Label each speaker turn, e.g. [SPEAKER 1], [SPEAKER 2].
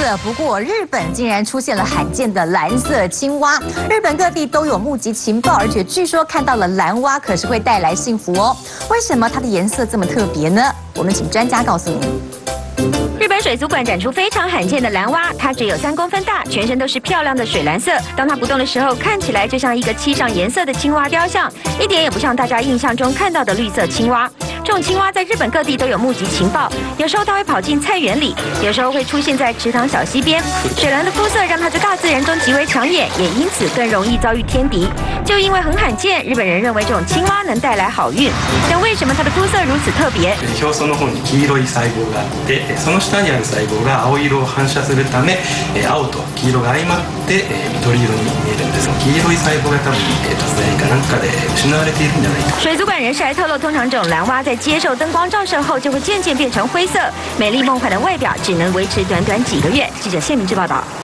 [SPEAKER 1] 色，不过日本竟然出现了罕见的蓝色青蛙。日本各地都有目击情报，而且据说看到了蓝蛙可是会带来幸福哦。为什么它的颜色这么特别呢？我们请专家告诉你。
[SPEAKER 2] 日本水族馆展出非常罕见的蓝蛙，它只有3公分大，全身都是漂亮的水蓝色。当它不动的时候，看起来就像一个漆上颜色的青蛙雕像，一点也不像大家印象中看到的绿色青蛙。这种青蛙在日本各地都有目击情报，有时候它会跑进菜园里，有时候会出现在池塘小溪边。水蓝的肤色让它在大自然中极为抢眼，也因此更容易遭遇天敌。就因为很罕见，日本人认为这种青蛙能带来好运。但为什么它的肤色如此特别？
[SPEAKER 3] 表層の方に黄色い細胞があって、その下にある細胞が青色を反射するため、青と黄色が相まって緑色に見えるんです。黄色い細胞が多分突然かなんかで失われているんじゃないか。
[SPEAKER 2] 水族馆人士还透露，通常这种蓝蛙在接受灯光照射后，就会渐渐变成灰色，美丽梦幻的外表只能维持短短几个月。记者谢明志报道。